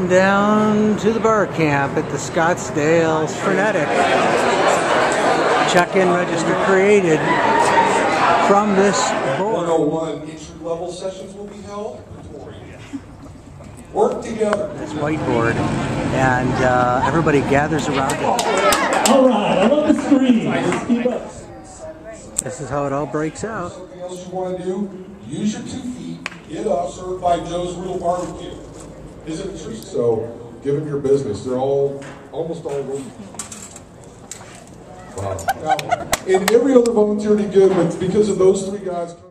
Heading down to the bar camp at the Scottsdale Frenetic. Check-in register created from this board. 101 entry-level sessions will be held. Work together. This whiteboard, and everybody gathers around it. All right, I love the screen. Let's keep up. This is how it all breaks out. Something else you want to do? Use your 2 feet. Get up. Served by Joe's Real Barbecue. Isn't it true? So, give them your business. They're almost all working. Wow. Now, and every other volunteer did good, but because of those 3 guys.